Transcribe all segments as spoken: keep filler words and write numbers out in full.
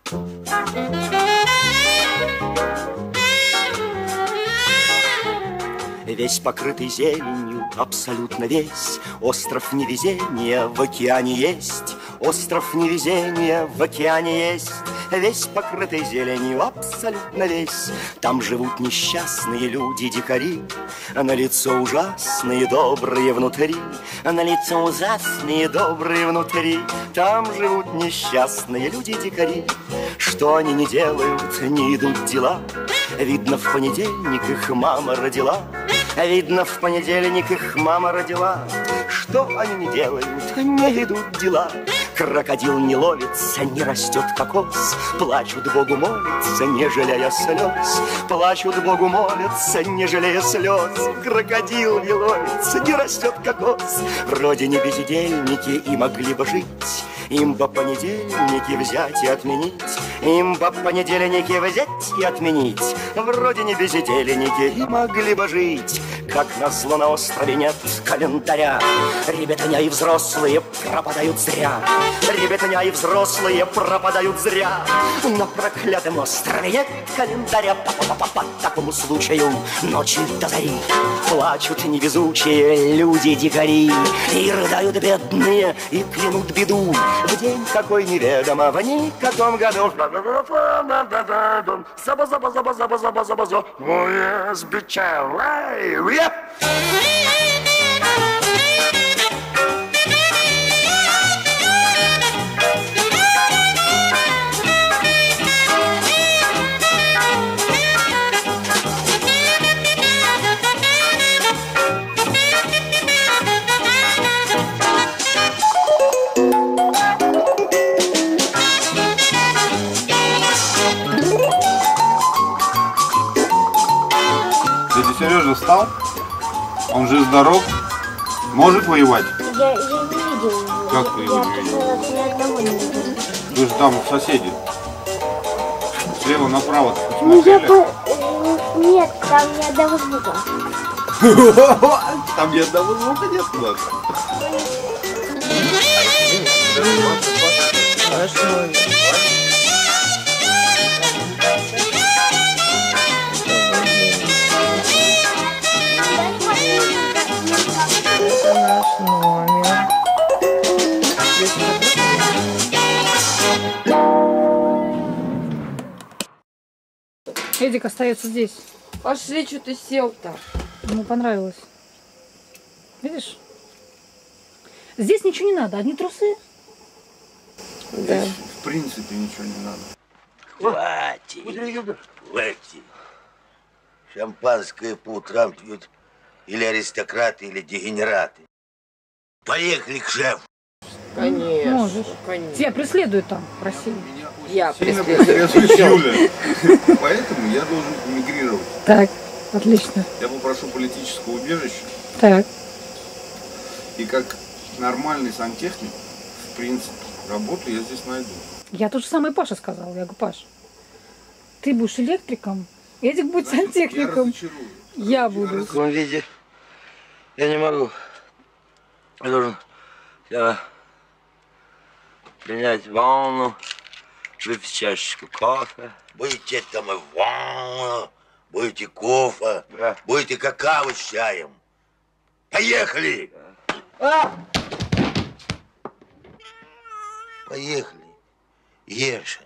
Весь покрытый зеленью, абсолютно весь. Остров невезения в океане есть. Остров невезения в океане есть. Весь покрытый зеленью, абсолютно весь. Там живут несчастные люди-дикари, на лицо ужасные, добрые внутри. На лицо ужасные, добрые внутри. Там живут несчастные люди-дикари. Что они не делают, не идут дела. Видно, в понедельник их мама родила. Видно, в понедельник их мама родила. Что они не делают, не идут дела. Крокодил не ловится, не растет кокос. Плачут Богу, молятся, не жалея слез. Плачут Богу, молятся, не жалея слез. Крокодил не ловится, не растет кокос. Вроде не бездельники и могли бы жить. Им по понедельники взять и отменить. Им по понедельники взять и отменить. Вроде не бездельники и могли бы жить. Как назло на острове нет календаря. Ребятня и взрослые пропадают зря. Ребятня и взрослые пропадают зря. На проклятом острове нет календаря. По такому случаю ночью до зари плачут невезучие люди-дикари. И рыдают бедные, и клянут беду. В день какой неведомо, в никаком году. Заба-заба-заба-заба-заба-заба-заба. Oh yes, bitch, yeah. Сережа встал, он же здоров, может воевать? Я, я не видел его. Как ты его не видел? Ни одного не видел. Вы же там соседи. Слева направо Ну я посмотрели? по... Нет, там ни одного звука. Там ни одного звука нет у нас. Хорошо. Это наш номер. Эдик остается здесь. Пошли, что ты сел-то? Ему понравилось. Видишь? Здесь ничего не надо, одни трусы. Да. В принципе ничего не надо. Хватит, хватит. Шампанское по утрам пьют или аристократы, или дегенераты. Поехали к шефу. Конечно. Можешь. Конечно. Тебя преследуют там, в России. Я Сильно преследую. преследует Юля. Поэтому я должен эмигрировать. Так, отлично. Я попрошу политического убежища. Так. И как нормальный сантехник, в принципе, работу я здесь найду. Я тот же самый Паша сказал. Я говорю, Паш, ты будешь электриком, Эдик будет сантехником. Я разочарую. Я буду. В таком виде я не могу. Я должен я, принять ванну, выпить чашечку кофе. Будете там и ванну, будете кофе, да. Будете какао с чаем. Поехали! А! Поехали, Еша.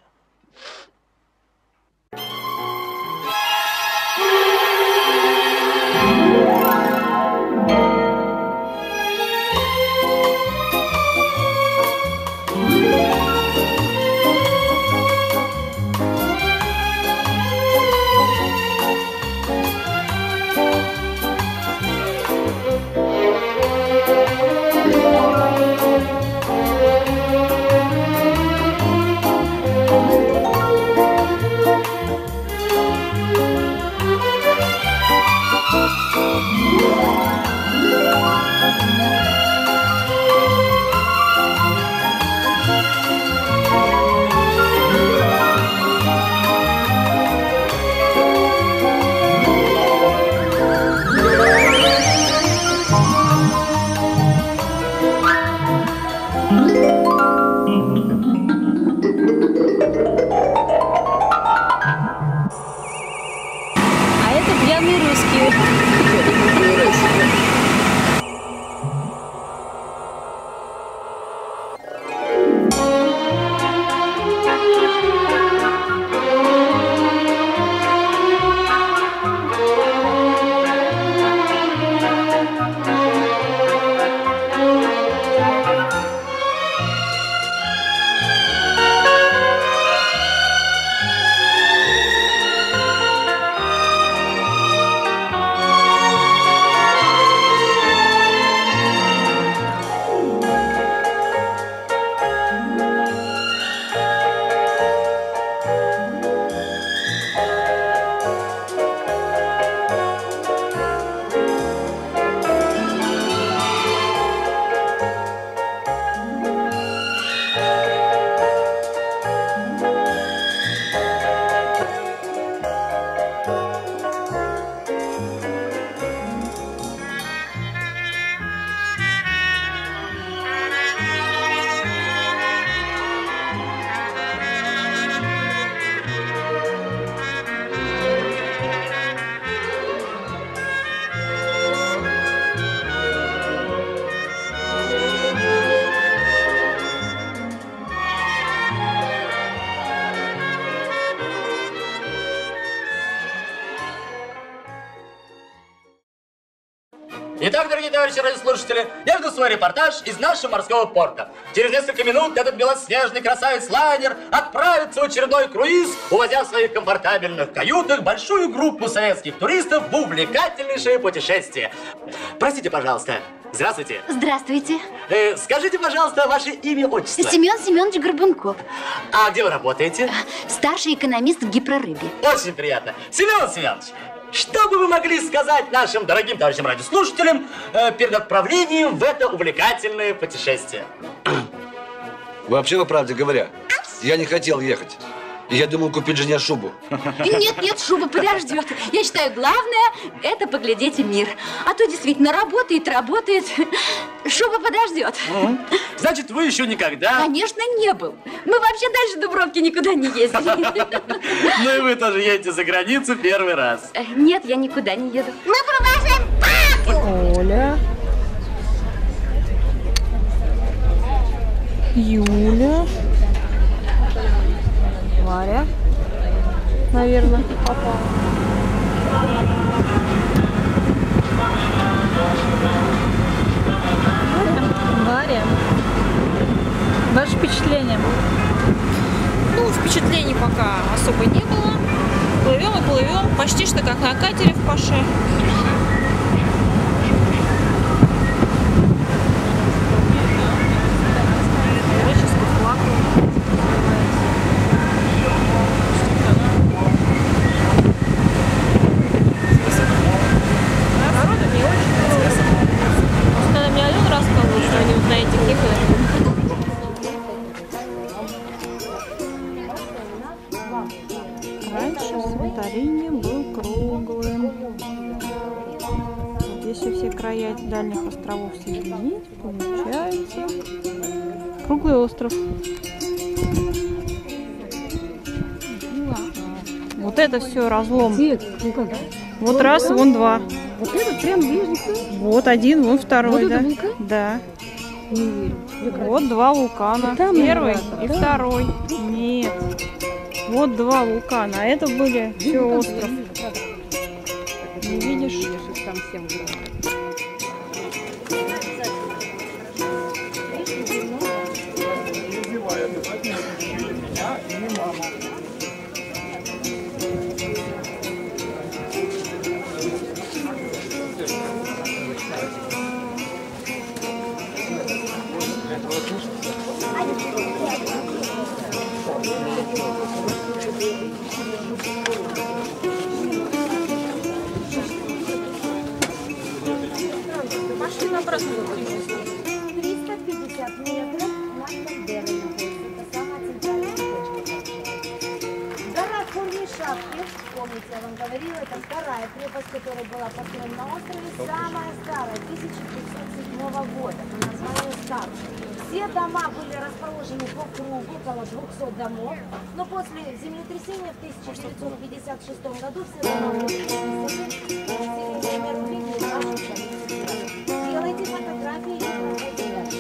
Итак, дорогие товарищи радиослушатели, я веду свой репортаж из нашего морского порта. Через несколько минут этот белоснежный красавец-лайнер отправится в очередной круиз, увозя в своих комфортабельных каютах большую группу советских туристов в увлекательнейшее путешествие. Простите, пожалуйста. Здравствуйте. Здравствуйте. Э, скажите, пожалуйста, ваше имя, отчество. Семен Семенович Горбунков. А где вы работаете? Старший экономист в Гипрорыбе. Очень приятно. Семен Семенович, что бы вы могли сказать нашим дорогим товарищам радиослушателям э, перед отправлением в это увлекательное путешествие? Вообще, по правде говоря, я не хотел ехать. И я думал купить жене шубу. Нет, нет, шуба подождет. Я считаю, главное – это поглядеть мир. А то действительно работает, работает. Шуба подождет. Угу. Значит, вы еще никогда… Конечно, не был. Мы вообще дальше Дубровки никуда не ездили. Ну и вы тоже едете за границу первый раз. Нет, я никуда не еду. Мы провожаем папу! Оля. Юля. Варя, наверное, попала. Варя, ваше впечатление? Ну, впечатлений пока особо не было. Плывем и плывем, почти что как на катере в Паше. Раньше Санторини был круглым. Вот если все края дальних островов соединить, получается круглый остров. Вот это все разлом. Вот раз, вон два. Вот этот прям ближний. Вот один, вон второй, вот да? Вулкан? Да. Вот два вулкана. Там Первый и и второй. Нет. Вот два вулкана, а это были все остров. Не видишь? Машина обратно. триста пятьдесят метров над Бендерой находится. Это самая центральная точка. Гора Курной Шапки, помните, я вам говорила, это вторая крепость, которая была построена на острове, самая старая, тысяча пятьсот седьмого года, по названию Стар. Все дома были расположены по кругу, около двухсот домов, но после землетрясения в тысяча девятьсот пятьдесят шестом году все дома были снесены, к примеру, видели нашу столицу. Делайте фотографии и проходите дальше.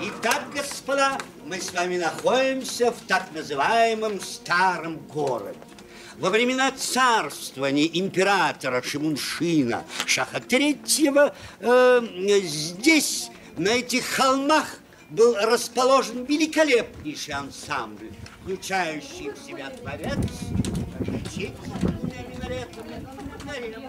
Итак, господа, мы с вами находимся в так называемом старом городе. Во времена царствования императора Шимуншина Шаха Третьего э, здесь, на этих холмах, был расположен великолепнейший ансамбль, включающий в себя дворец, мечеть с минаретами, гарем.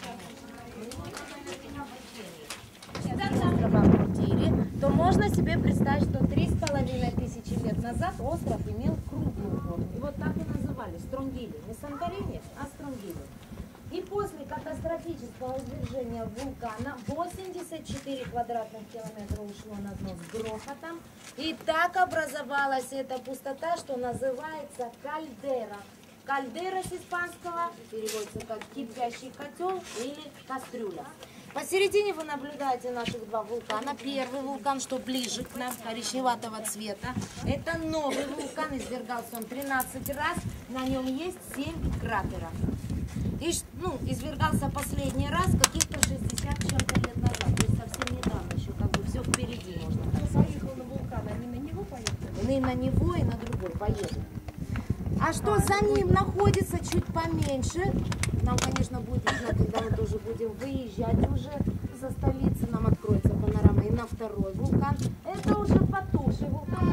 То можно себе представить, что три с половиной тысячи лет назад остров имел круглую форму. И вот так и называли Стронгили. Не Санторини, а Стронгили. И после катастрофического извержения вулкана восемьдесят четыре квадратных километра ушло на дно с грохотом. И так образовалась эта пустота, что называется кальдера. Кальдера с испанского переводится как кипящий котел или кастрюля. Посередине вы наблюдаете наших два вулкана. Первый вулкан, что ближе к нам, коричневатого цвета. Это новый вулкан, извергался он тринадцать раз. На нем есть семь кратеров. И, ну, извергался последний раз каких-то шестьдесят чем-то лет назад. То есть совсем недавно, еще как бы все впереди можно. Кто поехал на вулкан, они на него поехали? И на него, и на другой поедут. А что за ним находится чуть поменьше, нам, конечно, будет видно, когда мы тоже будем выезжать уже за столицы, нам откроется панорама и на второй вулкан. Это уже потухший вулкан.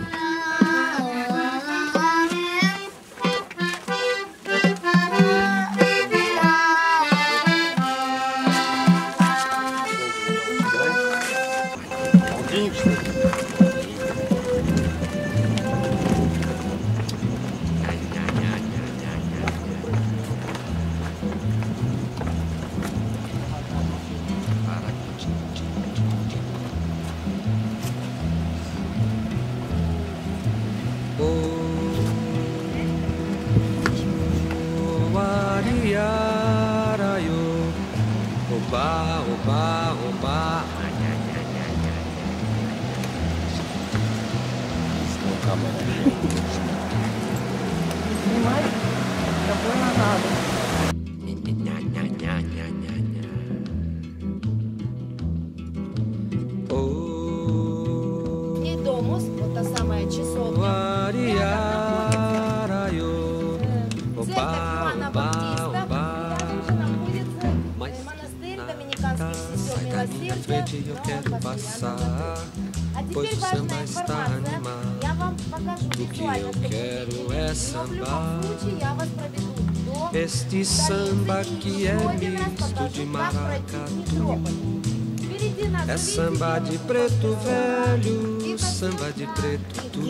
А теперь важная информация. Я вам покажу визуально, что но в любом случае я вас проведу до Este samba que é misto de maracatu. É samba de preto velho, samba de preto tu.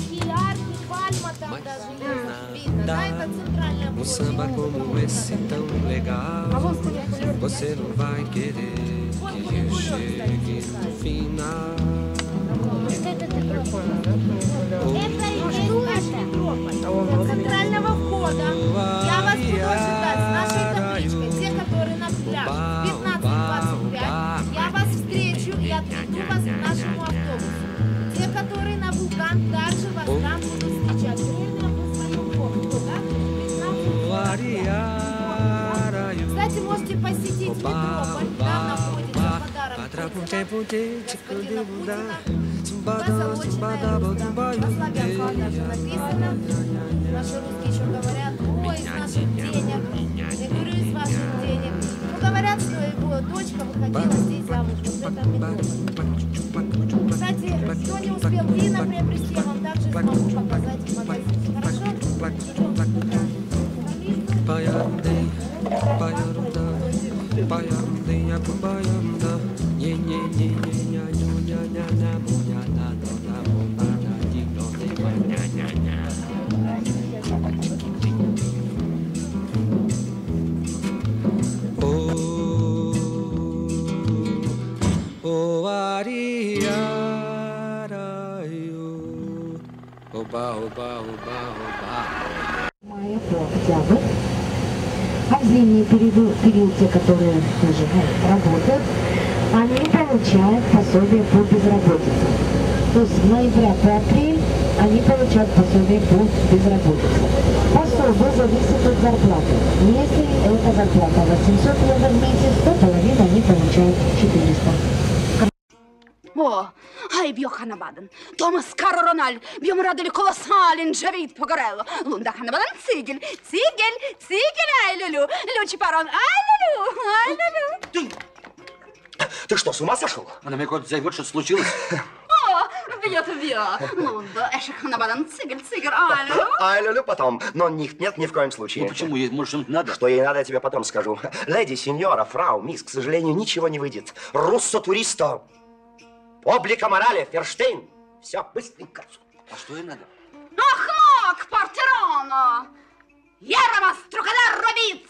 Mas nada, um samba como esse tão legal, você não vai querer que eu chegue no final. Это и есть наша центрального входа. Я вас буду ожидать с нашей табличкой. Те, которые на пляж пятнадцать двадцать пять, я вас встречу и отведу вас к нашему автобусу. Те, которые на вулкан, также вас там будут встречать. Примерно по своему входу, да? Кстати, можете посетить метрополь. Там находится подарок господина Путина. Позолоченная люстра. На славянском даже написано. Наши русские еще говорят: ой, из наших денег. Я говорю: из ваших денег. Ну, говорят, что его дочка выходила здесь замуж. Вот это метро. Кстати, кто не успел вина приобрести, я вам также смогу показать в магазине. Хорошо? Мая по октябрь. А в зимний период, период те, которые тоже работают, они получают пособие по безработице. То есть с ноября по апрель они получают пособие по безработице. Пособие зависит от зарплаты. Если эта зарплата восемьсот евро в месяц, то половину они получают четыреста. О, ай б'є Ханабаден. Томас Каро Рональ, б'ємо радили колосалін, живіт погорело. Лунда Ханабаден, цигель, цигель, цигель, ай люлю. Лючи парон, ай люлю, ай люлю. Ты что, с ума сошел? Она мне куда-то зовет, что случилось? О, бьет, бьет. Лунда, эшек Ханабаден, цигель, цигель, ай люлю. Ай, люлю потом. Но нет, нет, ни в коем случае. Ну почему? Ей, может, что-нибудь надо? Что ей надо, я тебе потом скажу. Леди, сеньора, фрау, мисс, к сожалению, ничего не выйдет. Руссо туристо. Облика морали, Ферштейн. Все, быстренько. А что ей надо? Ахмак, партерона. Яромас, трукадар, робиц.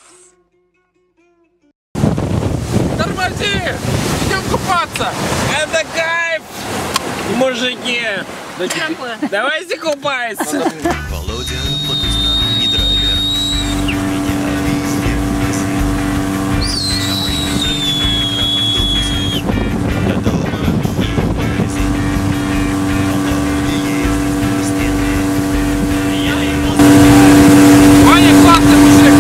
Тормози! Идем купаться! Это кайф! Мужики! Давайте купаться! Володя, вот не драйвер. Меня везде везет. На призрачном микроавтобусе. До дома и в магазин. Володя ездит по стене. Я его знаю. Ваня, классный мужик!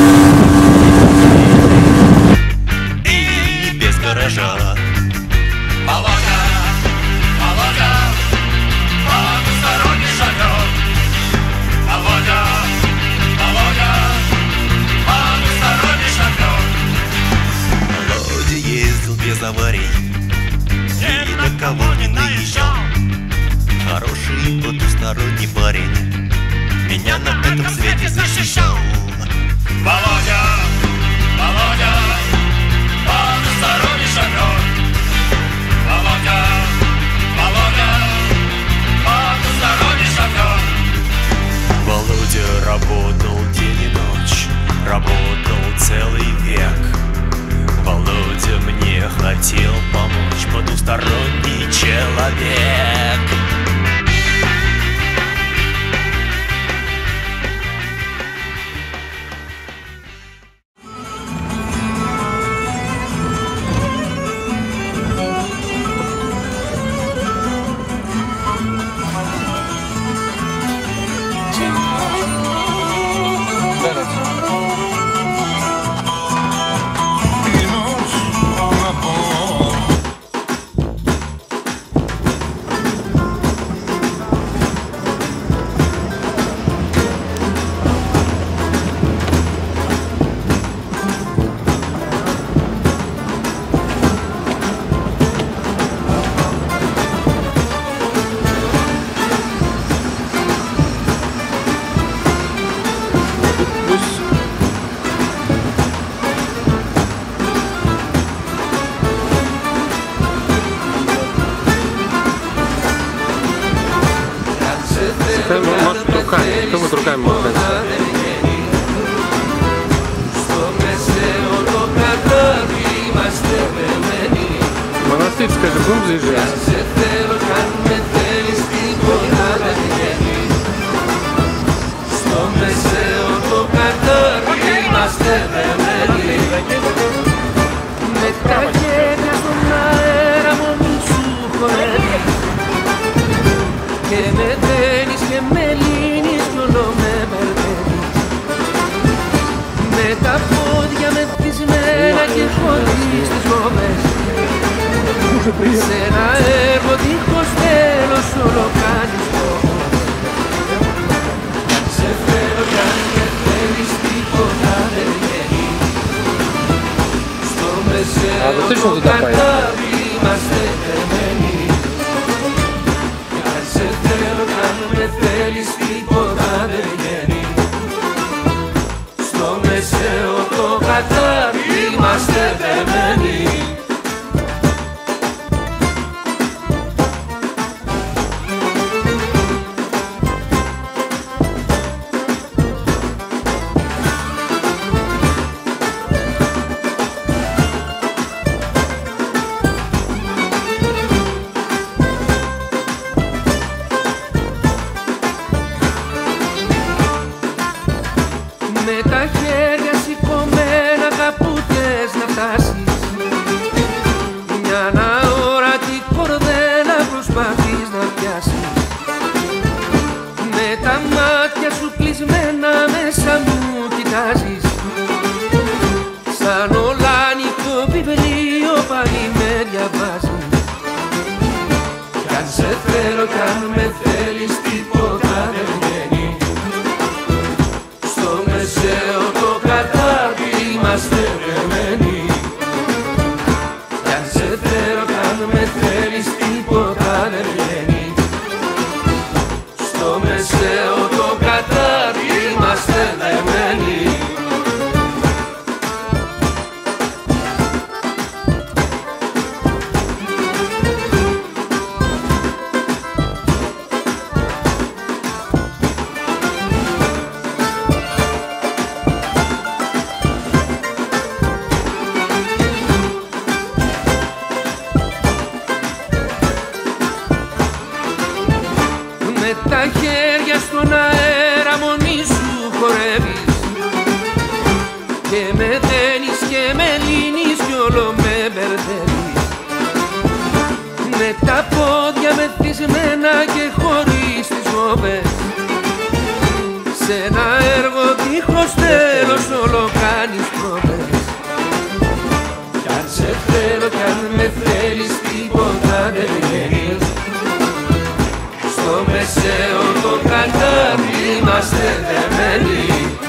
И без гаража. Володя, Володя, потусторонний шофер. Володя, Володя, потусторонний шофер. Володя ездил без аварий. Ни до кого не наезжал. Хороший потусторонний парень. Меня на этом свете защищал. Володя, Володя, потусторонний шофер. Володя, Володя, потусторонний шофер. Володя работал день и ночь, работал целый век. Володя мне хотел помочь, потусторонний человек. Может руками, кто будет руками махать? Монастырская же будем заезжать? Και με θέλεις και με λύνεις κι όλο με μπερδεύεις. Με τα πόδια με φτυσμένα και χωρίς τις γόβες. Σε ένα έργο δίχως τέλος όλο κάνεις λόγο. Αν σε θέλω κι αν με θέλεις τίποτα δεν βγαίνει. Στο μεσαίο το κατάβι είμαστε δεμένοι. Με θέλεις τίποτα δεν βγαίνει. Στο μεσαίο το κατάρι είμαστε δεμένοι. θέλω κι αν με θέλεις τίποτα δεν βγαίνει. Στο μεσαίο το κατάρτι είμαστε δεμένοι. Κι αν σε θέλω κι αν με θέλεις τίποτα δεν βγαίνει. Στο μεσαίο το κατάρτι είμαστε δεμένοι. Τα χέρια στον αέρα μόνη σου χορεύεις και με δένεις και με λύνεις κι όλο με μπερδεύεις. Με τα πόδια μεθυσμένα και χωρίς τις γόβες σε ένα έργο δίχως τέλος όλο κάνεις πρόβες. Κι αν σε θέλω κι αν με θέλεις τίποτα δεν βγαίνεις. Στο μεσαίο το κατάρτι είμαστε δεμένοι.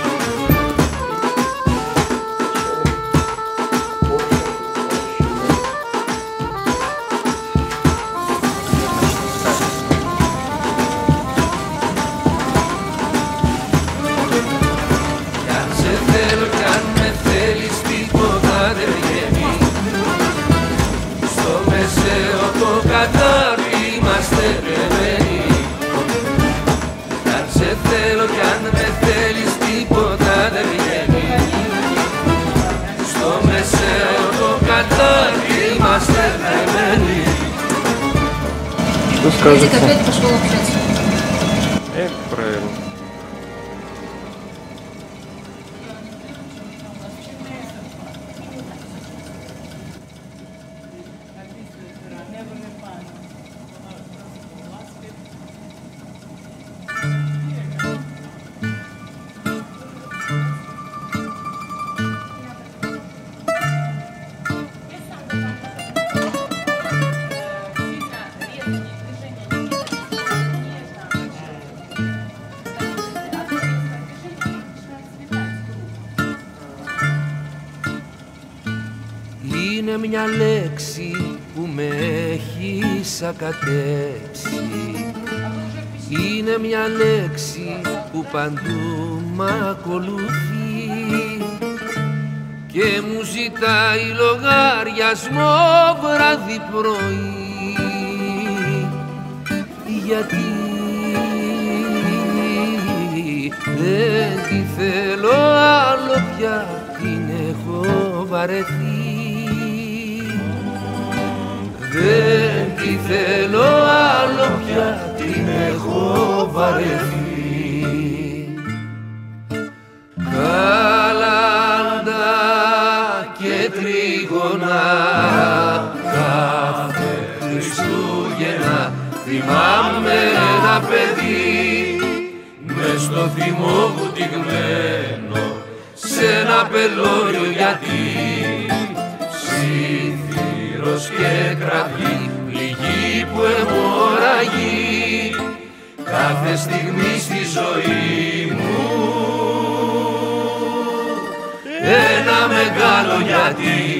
Κι αν σε θέλω κι αν με θέλεις τίποτα δεν βγαίνει. Στο μεσαίο το κατάρτι είμαστε δεμένοι. Σε θέλω κι αν με θέλεις τίποτα δεν βγαίνει. Στο μεσαίο το κατάρτι είμαστε δεμένοι. Что скажете? Опять пошел общаться. Это правильно. Είναι μια λέξη που με έχει σακατέψει. Είναι μια λέξη που παντού μ' ακολουθεί και μου ζητάει λογαριασμό βράδυ πρωί. Γιατί δεν τη θέλω άλλο πια, την έχω βαρεθεί. Δεν τη θέλω άλλο πια, την έχω βαρεθεί. Καλάντα και τρίγωνα κάθε Χριστούγεννα θυμάμαι ένα παιδί μες στο θυμό βουτυγμένο σε ένα πελώριο, γιατί ψήθυρος και κραυγή, πληγή που αιμορραγεί κάθε στιγμή στη ζωή μου. Ένα μεγάλο γιατί.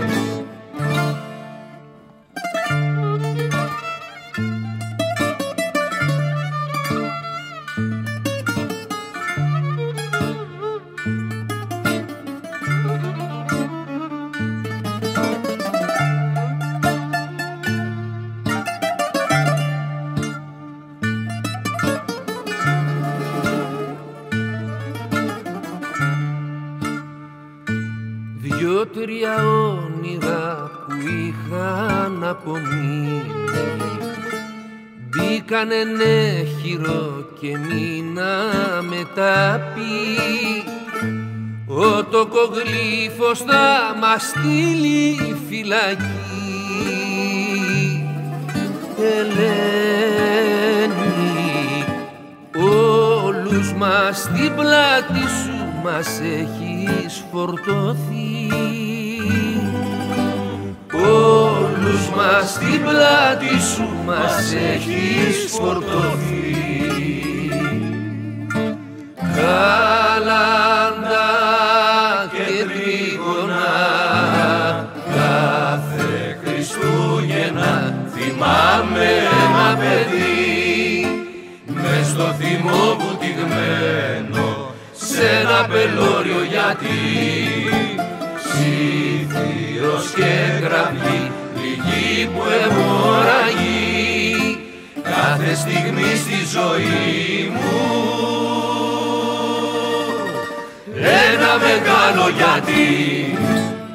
Δυο-τρία όνειρα που είχαν απομείνει μπήκαν ενέχειρο και μείνα μεταπή. Ο τοκογλύφος θα μας στείλει φυλακή. Ελένη, όλους μας στην πλάτη σου μας έχεις φορτωθεί. Όλους μα στην πλάτη σου μας έχεις φορτωθεί. Καλάντα και τρίγωνα κάθε Χριστούγεννα θυμάμαι ένα παιδί μες στο θυμό βουτυγμένο σε ένα πελώριο, γιατί ψήθυρος και γραυλή πληγή που αιμορραγεί κάθε στιγμή στη ζωή μου. Ένα μεγάλο γιατί